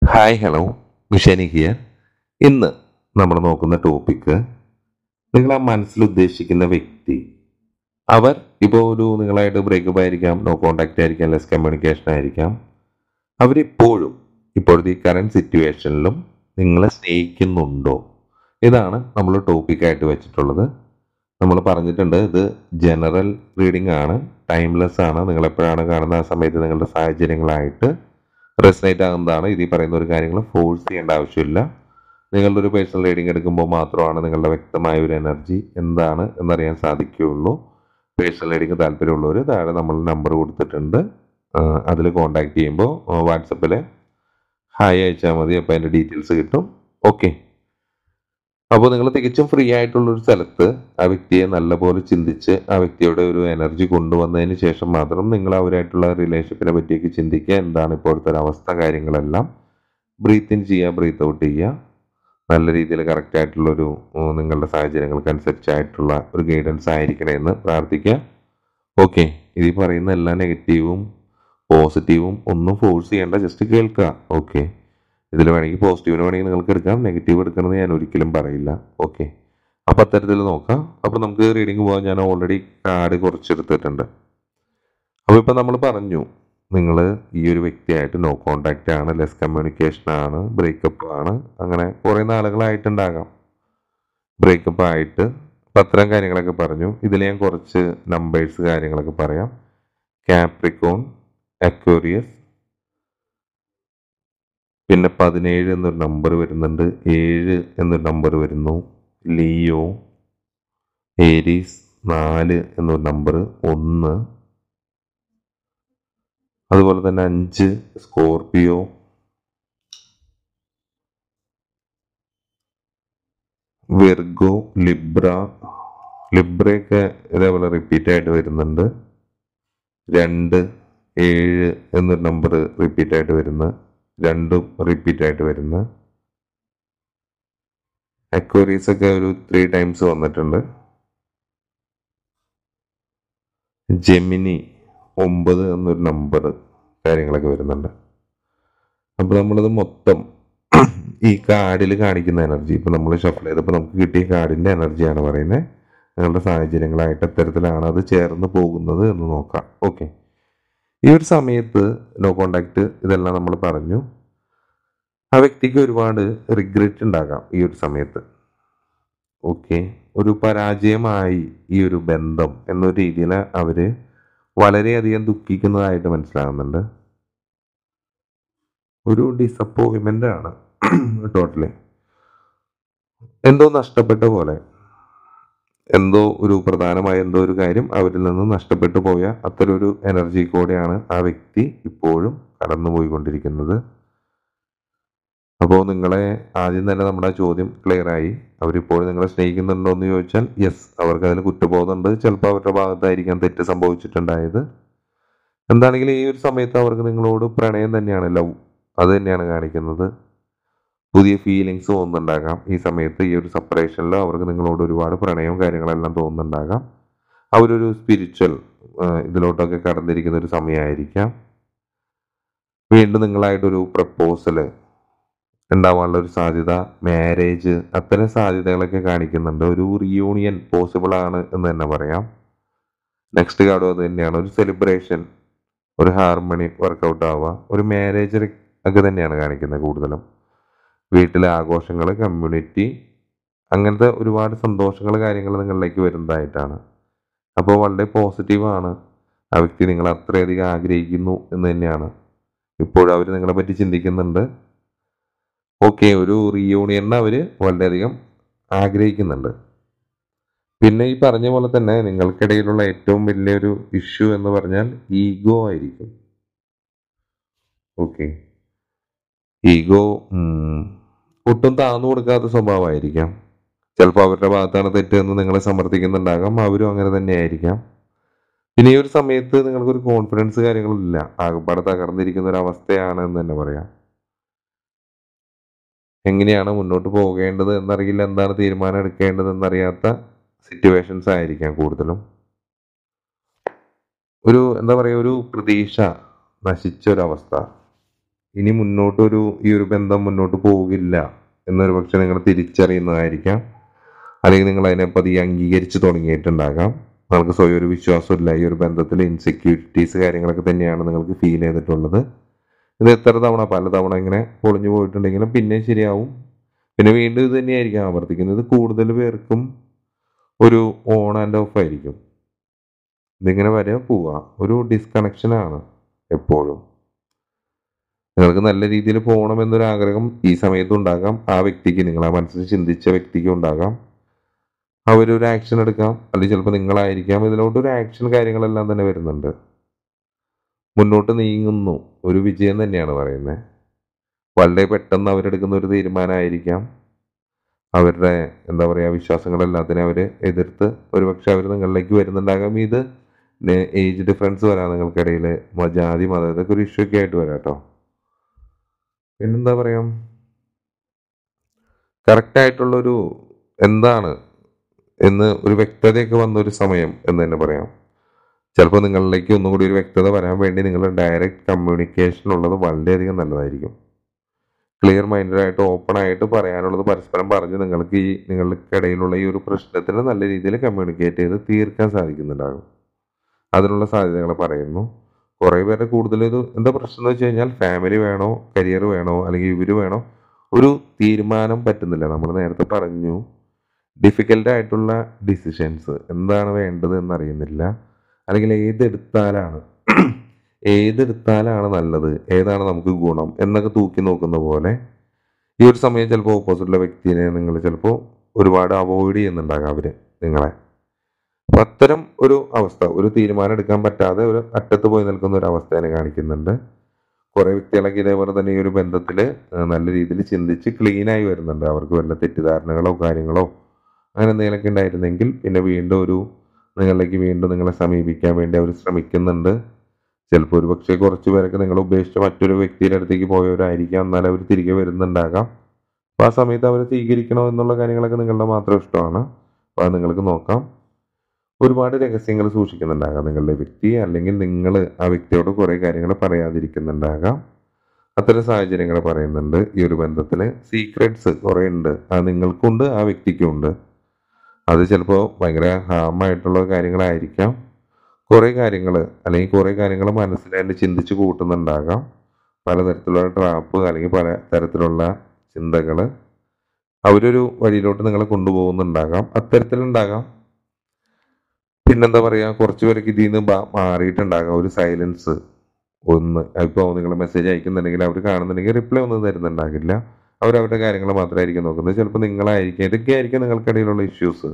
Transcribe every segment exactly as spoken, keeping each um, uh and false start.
Hi hello മിഷനി here. ഇന്ന് നമ്മൾ നോക്കുന്ന ടോപ്പിക്ക്, നിങ്ങൾ ആ മനസ്സിൽ ഉദ്ദേശിക്കുന്ന വ്യക്തി, അവർ ഇപ്പോൾ ഒരു നിങ്ങളായിട്ട് ബ്രേക്കപ്പ് ആയിരിക്കാം, നോ കോണ്ടാക്റ്റ് ആയിരിക്കാം, ലെസ് കമ്മ്യൂണിക്കേഷൻ ആയിരിക്കാം, അവരിപ്പോഴും ഇപ്പോഴത്തെ ഈ കറണ്ട് സിറ്റുവേഷനിലും നിങ്ങളെ സ്നേഹിക്കുന്നുണ്ടോ? ഇതാണ് നമ്മൾ ടോപ്പിക്കായിട്ട് വെച്ചിട്ടുള്ളത്. നമ്മൾ പറഞ്ഞിട്ടുണ്ട്, ഇത് ജനറൽ റീഡിംഗ് ആണ്, ടൈംലെസ് ആണ്. നിങ്ങളെപ്പോഴാണ് കാണുന്ന ആ സമയത്ത് നിങ്ങളുടെ സാഹചര്യങ്ങളായിട്ട് റെസനേറ്റ് ആകുന്നതാണ്. ഇതിൽ പറയുന്ന ഒരു കാര്യങ്ങൾ ഫോഴ്സ് ചെയ്യേണ്ട ആവശ്യമില്ല. നിങ്ങളുടെ ഒരു പേഴ്സണൽ റീഡിംഗ് എടുക്കുമ്പോൾ മാത്രമാണ് നിങ്ങളുടെ വ്യക്തമായ ഒരു എനർജി എന്താണ് എന്നറിയാൻ സാധിക്കുകയുള്ളൂ. പേഴ്സണൽ റീഡിംഗ് താല്പര്യമുള്ളവർ താഴെ നമ്മൾ നമ്പർ കൊടുത്തിട്ടുണ്ട്, അതിൽ കോൺടാക്ട് ചെയ്യുമ്പോൾ വാട്സപ്പിൽ ഹായ് അയച്ചാൽ മതി. അപ്പോൾ അതിൻ്റെ ഡീറ്റെയിൽസ് കിട്ടും. ഓക്കെ, അപ്പോൾ നിങ്ങൾ തികച്ചും ഫ്രീ ആയിട്ടുള്ളൊരു സ്ഥലത്ത് ആ വ്യക്തിയെ നല്ലപോലെ ചിന്തിച്ച് ആ വ്യക്തിയുടെ ഒരു എനർജി കൊണ്ടുവന്നതിന് ശേഷം മാത്രം നിങ്ങൾ അവരായിട്ടുള്ള റിലേഷൻഷിപ്പിനെ പറ്റിയൊക്കെ ചിന്തിക്കുക. എന്താണ് ഇപ്പോഴത്തെ ഒരു അവസ്ഥ, കാര്യങ്ങളെല്ലാം ബ്രീത്ത് ഇൻ ചെയ്യുക, ബ്രീത്ത് ഔട്ട് ചെയ്യുക. നല്ല രീതിയിൽ കറക്റ്റ് ആയിട്ടുള്ളൊരു നിങ്ങളുടെ സാഹചര്യങ്ങൾക്ക് അനുസരിച്ചായിട്ടുള്ള ഒരു ഗൈഡൻസ് ആയിരിക്കണേ എന്ന് പ്രാർത്ഥിക്കുക. ഓക്കെ, ഇതിൽ പറയുന്ന എല്ലാ നെഗറ്റീവും പോസിറ്റീവും ഒന്നും ഫോഴ്സ് ചെയ്യേണ്ട, ജസ്റ്റ് കേൾക്കുക. ഓക്കെ, ഇതിൽ വേണമെങ്കിൽ പോസിറ്റീവിന് വേണമെങ്കിൽ നിങ്ങൾക്ക് എടുക്കാം, നെഗറ്റീവ് എടുക്കണമെന്ന് ഞാൻ ഒരിക്കലും പറയില്ല. ഓക്കെ, അപ്പം അത്തരത്തിൽ നോക്കാം. അപ്പോൾ നമുക്ക് റീഡിങ് പോകാൻ ഞാൻ ഓൾറെഡി കാർഡ് കുറച്ചെടുത്തിട്ടുണ്ട്. അപ്പോൾ ഇപ്പം നമ്മൾ പറഞ്ഞു, നിങ്ങൾ ഈ ഒരു വ്യക്തിയായിട്ട് നോ കോണ്ടാക്റ്റ് ആണ്, ലെസ് കമ്മ്യൂണിക്കേഷൻ ആണ്, ബ്രേക്കപ്പ് ആണ്, അങ്ങനെ കുറേ നാളുകളായിട്ടുണ്ടാകാം ബ്രേക്കപ്പ് ആയിട്ട്. അപ്പം അത്തരം കാര്യങ്ങളൊക്കെ പറഞ്ഞു. ഇതിൽ ഞാൻ കുറച്ച് നമ്പേഴ്സ് കാര്യങ്ങളൊക്കെ പറയാം. കാപ്രിക്കോൺ, അക്വേറിയസ്, പിന്നെ പതിനേഴ് എന്നൊരു നമ്പർ വരുന്നുണ്ട്, ഏഴ് എന്നൊരു നമ്പർ വരുന്നു, ലിയോ, ഏരീസ്, നാല് എന്നൊരു നമ്പർ, ഒന്ന്, അതുപോലെ തന്നെ അഞ്ച്, സ്കോർപിയോ, വെർഗോ, ലിബ്ര. ലിബ്രയൊക്കെ ഇതേപോലെ റിപ്പീറ്റ് ആയിട്ട് വരുന്നുണ്ട്. രണ്ട്, ഏഴ് എന്നൊരു നമ്പർ റിപ്പീറ്റ് ആയിട്ട് വരുന്നത്, രണ്ടും റിപ്പീറ്റ് ആയിട്ട് വരുന്ന. അക്വേറിയസ് ഒക്കെ ഒരു ത്രീ ടൈംസ് വന്നിട്ടുണ്ട്. ജെമിനി ഒമ്പത് എന്നൊരു നമ്പർ കാര്യങ്ങളൊക്കെ വരുന്നുണ്ട്. അപ്പോൾ നമ്മളത് മൊത്തം ഈ കാർഡിൽ കാണിക്കുന്ന എനർജി, ഇപ്പം നമ്മൾ ഷഫിൾ ചെയ്തപ്പോൾ നമുക്ക് കിട്ടിയ കാർഡിൻ്റെ എനർജിയാണ് പറയുന്നത്. നിങ്ങളുടെ സാഹചര്യങ്ങളായിട്ട് എത്തരത്തിലാണ് അത് ചേർന്ന് പോകുന്നത് എന്ന് നോക്കാം. ഓക്കെ, ഈ ഒരു സമയത്ത് നോ കോണ്ടാക്റ്റ് ഇതെല്ലാം നമ്മൾ പറഞ്ഞു. ആ വ്യക്തിക്ക് ഒരുപാട് റിഗ്രറ്റ് ഉണ്ടാകാം ഈ ഒരു സമയത്ത്. ഓക്കെ, ഒരു പരാജയമായി ഈ ഒരു ബന്ധം എന്നൊരു രീതിയിൽ അവർ വളരെയധികം ദുഃഖിക്കുന്നതായിട്ട് മനസ്സിലാകുന്നുണ്ട്. ഒരു ഡിസപ്പോയിൻമെൻ്റ് ആണ് ടോട്ടലി. എന്തോ നഷ്ടപ്പെട്ട പോലെ, എന്തോ ഒരു പ്രധാനമായ എന്തോ ഒരു കാര്യം അവരിൽ നിന്ന് നഷ്ടപ്പെട്ടു പോയ അത്തരം ഒരു എനർജി കൂടെയാണ് ആ വ്യക്തി ഇപ്പോഴും കടന്നുപോയിക്കൊണ്ടിരിക്കുന്നത്. അപ്പോൾ നിങ്ങളെ ആദ്യം തന്നെ നമ്മുടെ ചോദ്യം ക്ലിയർ ആയി. അവരിപ്പോൾ നിങ്ങളെ സ്നേഹിക്കുന്നുണ്ടോ എന്ന് ചോദിച്ചാൽ യെസ്, അവർക്ക് അതിൽ കുറ്റബോധമുണ്ട്. ചിലപ്പോൾ അവരുടെ ഭാഗത്തായിരിക്കാം തെറ്റ് സംഭവിച്ചിട്ടുണ്ടായത്. എന്താണെങ്കിലും ഈ ഒരു സമയത്ത് അവർക്ക് നിങ്ങളോട് പ്രണയം തന്നെയാണ്, ലവ്, അത് തന്നെയാണ് കാണിക്കുന്നത്. പുതിയ ഫീലിങ്സ് തോന്നുന്നുണ്ടാകാം ഈ സമയത്ത്. ഈ ഒരു സെപ്പറേഷനിൽ അവർക്ക് നിങ്ങളോട് ഒരുപാട് പ്രണയവും കാര്യങ്ങളെല്ലാം തോന്നുന്നുണ്ടാകാം. അവരൊരു സ്പിരിച്വൽ ഇതിലോട്ടൊക്കെ കടന്നിരിക്കുന്ന ഒരു സമയമായിരിക്കാം. വീണ്ടും നിങ്ങളായിട്ടൊരു പ്രപ്പോസൽ ഉണ്ടാവാനുള്ള ഒരു സാധ്യത, മാരേജ്, അത്തരം സാധ്യതകളൊക്കെ കാണിക്കുന്നുണ്ട്. ഒരു റിയൂണിയൻ പോസിബിൾ ആണ് എന്ന് തന്നെ പറയാം. നെക്സ്റ്റ് കാർഡും അത് തന്നെയാണ്, ഒരു സെലിബ്രേഷൻ, ഒരു ഹാർമണി വർക്കൗട്ട് ആവുക, ഒരു മാരേജ് ഒക്കെ തന്നെയാണ് കാണിക്കുന്നത് കൂടുതലും. വീട്ടിലെ ആഘോഷങ്ങൾ, കമ്മ്യൂണിറ്റി, അങ്ങനത്തെ ഒരുപാട് സന്തോഷങ്ങൾ കാര്യങ്ങൾ നിങ്ങളിലേക്ക് വരുന്നതായിട്ടാണ്. അപ്പോൾ വളരെ പോസിറ്റീവാണ്. ആ വ്യക്തി നിങ്ങൾ അത്രയധികം ആഗ്രഹിക്കുന്നു എന്ന് തന്നെയാണ്. ഇപ്പോഴും അവർ നിങ്ങളെ പറ്റി ചിന്തിക്കുന്നുണ്ട്. ഓക്കെ, ഒരു റീയൂണിയനെ അവർ വളരെയധികം ആഗ്രഹിക്കുന്നുണ്ട്. പിന്നെ ഈ പറഞ്ഞ പോലെ തന്നെ നിങ്ങൾക്കിടയിലുള്ള ഏറ്റവും വലിയൊരു ഇഷ്യൂ എന്ന് പറഞ്ഞാൽ ഈഗോ ആയിരിക്കും. ഓക്കെ, ഈഗോ ഒട്ടും താന്നു കൊടുക്കാത്ത സ്വഭാവമായിരിക്കാം. ചിലപ്പോൾ അവരുടെ ഭാഗത്താണ് തെറ്റെന്ന് നിങ്ങളെ സമർത്ഥിക്കുന്നുണ്ടാകാം, അവരും അങ്ങനെ തന്നെ ആയിരിക്കാം. പിന്നെ ഈ ഒരു സമയത്ത് നിങ്ങൾക്കൊരു കോൺഫിഡൻസ് കാര്യങ്ങളില്ല, ആകപ്പാടെ തകർന്നിരിക്കുന്ന ഒരു അവസ്ഥയാണ് എന്ന് തന്നെ പറയാം. എങ്ങനെയാണ് മുന്നോട്ട് പോകേണ്ടത് എന്നറിയില്ല, എന്താണ് തീരുമാനം എടുക്കേണ്ടത് എന്നറിയാത്ത സിറ്റുവേഷൻസ് ആയിരിക്കാം കൂടുതലും. ഒരു എന്താ പറയുക, ഒരു പ്രതീക്ഷ നശിച്ച ഒരവസ്ഥ ഇനി മുന്നോട്ടൊരു ഈ ഒരു ബന്ധം മുന്നോട്ട് പോകില്ല എന്നൊരു പക്ഷെ നിങ്ങൾ തിരിച്ചറിയുന്നതായിരിക്കാം. അല്ലെങ്കിൽ നിങ്ങൾ അതിനെ പതിയെ അംഗീകരിച്ച് തുടങ്ങിയിട്ടുണ്ടാകാം. നിങ്ങൾക്ക് സ്വയം ഒരു വിശ്വാസമില്ല. ഈ ഒരു ബന്ധത്തിൽ ഇൻസെക്യൂരിറ്റീസ് കാര്യങ്ങളൊക്കെ തന്നെയാണ് നിങ്ങൾക്ക് ഫീൽ ചെയ്തിട്ടുള്ളത്. ഇത് എത്ര തവണ പല തവണ ഇങ്ങനെ പൊളിഞ്ഞു പോയിട്ടുണ്ടെങ്കിലും പിന്നെ ശരിയാവും. പിന്നെ വീണ്ടും ഇത് തന്നെയായിരിക്കും ആവർത്തിക്കുന്നത്. കൂടുതൽ പേർക്കും ഒരു ഓൺ ആൻഡ് ഓഫ് ആയിരിക്കും. ഇതിങ്ങനെ വരെ പോവുക ഒരു ഡിസ്കണക്ഷനാണ് എപ്പോഴും. നിങ്ങൾക്ക് നല്ല രീതിയിൽ പോകണം എന്നൊരു ആഗ്രഹം ഈ സമയത്ത് ഉണ്ടാകാം. ആ വ്യക്തിക്ക്, നിങ്ങൾ ആ മനസ്സിൽ ചിന്തിച്ച വ്യക്തിക്ക് ഉണ്ടാകാം. അവരൊരു ആക്ഷൻ എടുക്കാം, അല്ലെങ്കിൽ ചിലപ്പോൾ നിങ്ങളായിരിക്കാം. ഇതിലോട്ട് ഒരു ആക്ഷൻ കാര്യങ്ങളെല്ലാം തന്നെ വരുന്നുണ്ട്. മുന്നോട്ട് നീങ്ങുന്നു, ഒരു വിജയം തന്നെയാണ് പറയുന്നത്. വളരെ പെട്ടെന്ന് അവരെടുക്കുന്ന ഒരു തീരുമാനമായിരിക്കാം. അവരുടെ എന്താ പറയുക വിശ്വാസങ്ങളെല്ലാത്തിനും അവർ എതിർത്ത് ഒരുപക്ഷെ അവർ നിങ്ങളിലേക്ക് വരുന്നുണ്ടാകാം. ഇത് ഏജ് ഡിഫറൻസ് വരാം നിങ്ങൾക്കിടയിൽ, ജാതി മതം ഇതൊക്കെ ഒരു ഇഷ്യൂ ഒക്കെ ആയിട്ട് വരാം കേട്ടോ. പിന്നെന്താ പറയാം, കറക്റ്റായിട്ടുള്ളൊരു എന്താണ് എന്ന് ഒരു വ്യക്തതയൊക്കെ വന്നൊരു സമയം എന്ന് തന്നെ പറയാം. ചിലപ്പോൾ നിങ്ങളിലേക്ക് ഒന്നും കൂടി ഒരു വ്യക്തത വരാൻ വേണ്ടി നിങ്ങളുടെ ഡയറക്റ്റ് കമ്മ്യൂണിക്കേഷൻ ഉള്ളത് വളരെയധികം നല്ലതായിരിക്കും. ക്ലിയർ മൈൻഡായിട്ട് ഓപ്പൺ ആയിട്ട് പറയാനുള്ളത് പരസ്പരം പറഞ്ഞ് നിങ്ങൾക്ക് ഈ നിങ്ങൾക്കിടയിലുള്ള ഈ ഒരു പ്രശ്നത്തിന് നല്ല രീതിയിൽ കമ്മ്യൂണിക്കേറ്റ് ചെയ്ത് തീർക്കാൻ സാധിക്കുന്നുണ്ടാകും. അതിനുള്ള സാധ്യതകൾ പറയുന്നു. കുറേ പേരുടെ കൂടുതൽ ഇത് എന്താ പ്രശ്നം എന്ന് വെച്ച് കഴിഞ്ഞാൽ ഫാമിലി വേണോ കരിയർ വേണോ അല്ലെങ്കിൽ ഇവർ വേണോ ഒരു തീരുമാനം പറ്റുന്നില്ല. നമ്മൾ നേരത്തെ പറഞ്ഞു ഡിഫിക്കൽട്ടായിട്ടുള്ള ഡിസിഷൻസ് എന്താണ് വേണ്ടത് എന്നറിയുന്നില്ല. അല്ലെങ്കിൽ ഏതെടുത്താലാണ് ഏതെടുത്താലാണ് നല്ലത്, ഏതാണ് നമുക്ക് ഗുണം എന്നൊക്കെ തൂക്കി നോക്കുന്ന പോലെ ഈ ഒരു സമയം ചിലപ്പോൾ ഓപ്പോസിറ്റുള്ള വ്യക്തിനെ നിങ്ങൾ ചിലപ്പോൾ ഒരുപാട് അവോയ്ഡ് ചെയ്യുന്നുണ്ടാകാം അവർ നിങ്ങളെ. അപ്പം അത്തരം ഒരു അവസ്ഥ, ഒരു തീരുമാനം എടുക്കാൻ പറ്റാതെ ഒരു അറ്റത്ത് പോയി നിൽക്കുന്ന ഒരു അവസ്ഥയെ കാണിക്കുന്നുണ്ട്. കുറേ വ്യക്തികളൊക്കെ ഇതേപോലെ തന്നെ ഈ ഒരു ബന്ധത്തിൽ നല്ല രീതിയിൽ ചിന്തിച്ച് ക്ലീനായി വരുന്നുണ്ട്. അവർക്ക് വല്ല തെറ്റിദ്ധാരണകളോ കാര്യങ്ങളോ അങ്ങനെ എന്തെങ്കിലുമൊക്കെ ഉണ്ടായിരുന്നെങ്കിൽ പിന്നെ വീണ്ടും ഒരു നിങ്ങളിലേക്ക് വീണ്ടും നിങ്ങളെ സമീപിക്കാൻ വേണ്ടി അവർ ശ്രമിക്കുന്നുണ്ട്. ചിലപ്പോൾ ഒരു പക്ഷേ കുറച്ച് പേരൊക്കെ നിങ്ങൾ ഉപേക്ഷിച്ച മറ്റൊരു വ്യക്തിയുടെ അടുത്തേക്ക് പോയവരായിരിക്കാം. എന്നാലും അവർ തിരികെ വരുന്നുണ്ടാകാം. അപ്പോൾ ആ സമയത്ത് അവരെ സ്വീകരിക്കണോ എന്നുള്ള കാര്യങ്ങളൊക്കെ നിങ്ങളുടെ മാത്രം ഇഷ്ടമാണ്. അപ്പോൾ അത് നിങ്ങൾക്ക് നോക്കാം. ഒരുപാട് രഹസ്യങ്ങൾ സൂക്ഷിക്കുന്നുണ്ടാകാം നിങ്ങളുടെ വ്യക്തി, അല്ലെങ്കിൽ നിങ്ങൾ ആ വ്യക്തിയോട് കുറേ കാര്യങ്ങൾ പറയാതിരിക്കുന്നുണ്ടാകാം. അത്തരം സാഹചര്യങ്ങൾ പറയുന്നുണ്ട്. ഈ ഒരു ബന്ധത്തിൽ സീക്രട്സ് കുറേ ഉണ്ട്. അത് നിങ്ങൾക്കുണ്ട്, ആ വ്യക്തിക്കുണ്ട്. അത് ചിലപ്പോൾ ഭയങ്കര ഹാമായിട്ടുള്ള കാര്യങ്ങളായിരിക്കാം. കുറേ കാര്യങ്ങൾ അല്ലെങ്കിൽ കുറേ കാര്യങ്ങൾ മനസ്സിലായിട്ട് ചിന്തിച്ച് കൂട്ടുന്നുണ്ടാകാം. പലതരത്തിലുള്ള ട്രാപ്പ് അല്ലെങ്കിൽ പല തരത്തിലുള്ള ചിന്തകൾ അവരൊരു വഴിയിലോട്ട് നിങ്ങളെ കൊണ്ടുപോകുന്നുണ്ടാകാം. അത്തരത്തിലുണ്ടാകാം. പിന്നെന്താ പറയുക, കുറച്ച് പേർക്ക് ഇതിൽ നിന്ന് മാറിയിട്ടുണ്ടാകാം. ഒരു സൈലൻസ് ഒന്ന്, ഇപ്പോൾ നിങ്ങൾ മെസ്സേജ് അയക്കുന്നുണ്ടെങ്കിൽ അവർ കാണുന്നുണ്ടെങ്കിൽ റിപ്ലൈ ഒന്നും തരുന്നുണ്ടാകില്ല. അവരവരുടെ കാര്യങ്ങൾ മാത്രമായിരിക്കും നോക്കുന്നത്. ചിലപ്പോൾ നിങ്ങളായിരിക്കും. ഇതൊക്കെ ആയിരിക്കും നിങ്ങൾക്കിടയിലുള്ള ഇഷ്യൂസ്.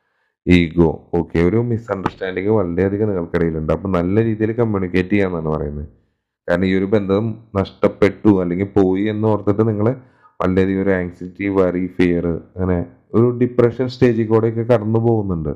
ഈഗോ, ഓക്കെ, ഒരു മിസ്അണ്ടർസ്റ്റാൻഡിങ് വളരെയധികം നിങ്ങൾക്കിടയിലുണ്ട്. അപ്പം നല്ല രീതിയിൽ കമ്മ്യൂണിക്കേറ്റ് ചെയ്യാന്നാണ് പറയുന്നത്. കാരണം ഈ ഒരു ബന്ധം നഷ്ടപ്പെട്ടു അല്ലെങ്കിൽ പോയി എന്ന് ഓർത്തിട്ട് നിങ്ങൾ വളരെയധികം ഒരു ആങ്സൈറ്റി, വറി, ഫിയർ, അങ്ങനെ ഒരു ഡിപ്രഷൻ സ്റ്റേജിൽ കൂടെയൊക്കെ കടന്നു പോകുന്നുണ്ട്.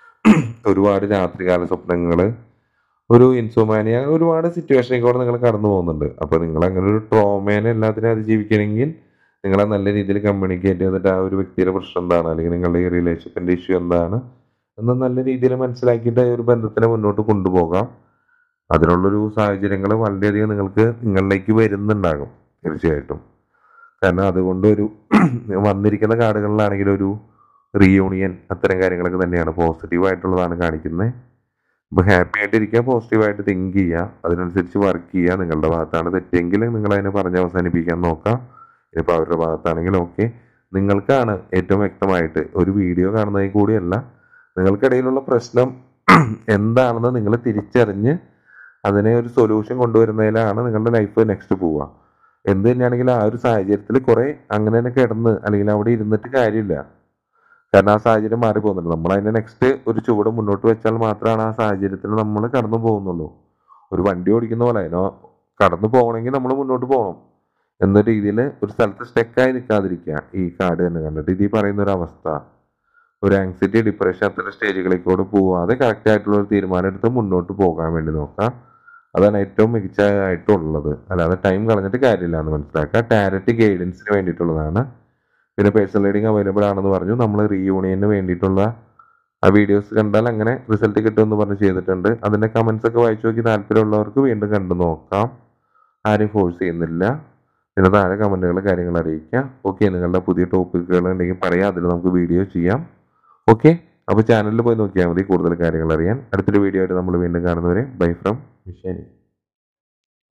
ഒരുപാട് രാത്രികാല സ്വപ്നങ്ങൾ, ഒരു ഇൻസോമാനിയ, ഒരുപാട് സിറ്റുവേഷനിൽ കൂടെ നിങ്ങൾ കടന്നു പോകുന്നുണ്ട്. അപ്പോൾ നിങ്ങൾ അങ്ങനെ ഒരു ട്രോമേനെ എല്ലാത്തിനും അതിജീവിക്കണമെങ്കിൽ നിങ്ങളെ നല്ല രീതിയിൽ കമ്മ്യൂണിക്കേറ്റ് ചെയ്തിട്ട് ആ ഒരു വ്യക്തിയുടെ പ്രശ്നം എന്താണ്, അല്ലെങ്കിൽ നിങ്ങളുടെ ഈ റിലേഷൻഷിപ്പിൻ്റെ ഇഷ്യൂ എന്താണ് എന്ന് നല്ല രീതിയിൽ മനസ്സിലാക്കിയിട്ട് ഒരു ബന്ധത്തിനെ മുന്നോട്ട് കൊണ്ടുപോകാം. അതിനുള്ളൊരു സാഹചര്യങ്ങൾ വളരെയധികം നിങ്ങൾക്ക് നിങ്ങളിലേക്ക് വരുന്നുണ്ടാകും തീർച്ചയായിട്ടും. കാരണം അതുകൊണ്ട് ഒരു വന്നിരിക്കുന്ന കാർഡുകളിലാണെങ്കിൽ ഒരു റീയൂണിയൻ അത്തരം കാര്യങ്ങളൊക്കെ തന്നെയാണ് പോസിറ്റീവായിട്ടുള്ളതാണ് കാണിക്കുന്നത്. അപ്പോൾ ഹാപ്പി ആയിട്ടിരിക്കുക, പോസിറ്റീവായിട്ട് തിങ്ക് ചെയ്യുക, അതിനനുസരിച്ച് വർക്ക് ചെയ്യുക. നിങ്ങളുടെ ഭാഗത്താണ് തെറ്റെങ്കിൽ നിങ്ങൾ അതിനെ പറഞ്ഞ് അവസാനിപ്പിക്കാൻ നോക്കാം. ഇപ്പോൾ അവരുടെ ഭാഗത്താണെങ്കിൽ ഓക്കെ, നിങ്ങൾക്കാണ് ഏറ്റവും വ്യക്തമായിട്ട് ഒരു വീഡിയോ കാണുന്നതിൽ കൂടിയല്ല, നിങ്ങൾക്കിടയിലുള്ള പ്രശ്നം എന്താണെന്ന് നിങ്ങൾ തിരിച്ചറിഞ്ഞ് അതിനെ ഒരു സൊല്യൂഷൻ കൊണ്ടുവരുന്നതിലാണ് നിങ്ങളുടെ ലൈഫ് നെക്സ്റ്റ് പോവുക. എന്ത് തന്നെയാണെങ്കിലും ആ ഒരു സാഹചര്യത്തിൽ കുറേ അങ്ങനെ തന്നെ കിടന്ന് അല്ലെങ്കിൽ അവിടെ ഇരുന്നിട്ട് കാര്യമില്ല. കാരണം ആ സാഹചര്യം മാറി പോകുന്നുണ്ട്. നമ്മൾ അതിനെ നെക്സ്റ്റ് ഒരു ചുവട് മുന്നോട്ട് വെച്ചാൽ മാത്രമാണ് ആ സാഹചര്യത്തിൽ നമ്മൾ കടന്നു പോകുന്നുള്ളൂ. ഒരു വണ്ടി ഓടിക്കുന്ന പോലെ അതിനോ കടന്നു പോകണമെങ്കിൽ നമ്മൾ മുന്നോട്ട് പോകണം എന്ന രീതിയിൽ ഒരു സ്ഥലത്ത് സ്റ്റെക്കായി നിൽക്കാതിരിക്കുക. ഈ കാർഡ് തന്നെ കണ്ടിട്ട് ഇതിൽ പറയുന്ന ഒരു അവസ്ഥ, ഒരു ആങ്സൈറ്റി, ഡിപ്രഷൻ അത്തരം സ്റ്റേജുകളിൽ കൂടെ പോവാതെ കറക്റ്റ് ആയിട്ടുള്ള ഒരു തീരുമാനം എടുത്ത് മുന്നോട്ട് പോകാൻ വേണ്ടി നോക്കാം. അതാണ് ഏറ്റവും മികച്ചതായിട്ടുള്ളത്. അല്ലാതെ ടൈം കളഞ്ഞിട്ട് കാര്യമില്ല എന്ന് മനസ്സിലാക്കുക. ടാരറ്റ് ഗൈഡൻസിന് വേണ്ടിയിട്ടുള്ളതാണ്. പിന്നെ പേഴ്സണൽ റീഡിങ് അവൈലബിൾ ആണെന്ന് പറഞ്ഞു. നമ്മൾ റീയൂണിയന് വേണ്ടിയിട്ടുള്ള ആ വീഡിയോസ് കണ്ടാൽ അങ്ങനെ റിസൾട്ട് കിട്ടുമെന്ന് പറഞ്ഞ് ചെയ്തിട്ടുണ്ട്. അതിൻ്റെ കമൻസ് ഒക്കെ വായിച്ചു നോക്കി താല്പര്യമുള്ളവർക്ക് വീണ്ടും കണ്ടു നോക്കാം. ആരെയും ഫോഴ്സ് ചെയ്യുന്നില്ല. പിന്നെ താഴെ കമൻറ്റുകൾ കാര്യങ്ങൾ അറിയിക്കുക. ഓക്കെ, നിങ്ങളുടെ പുതിയ ടോപ്പിക്കുകൾ ഉണ്ടെങ്കിൽ പറയാം, അതിൽ നമുക്ക് വീഡിയോ ചെയ്യാം. ഓക്കെ, അപ്പോൾ ചാനലിൽ പോയി നോക്കിയാൽ മതി കൂടുതൽ കാര്യങ്ങൾ അറിയാൻ. അടുത്തൊരു വീഡിയോ ആയിട്ട് നമ്മൾ വീണ്ടും കാണുന്നവരെ ബൈ ഫ്രം മിഷേനി.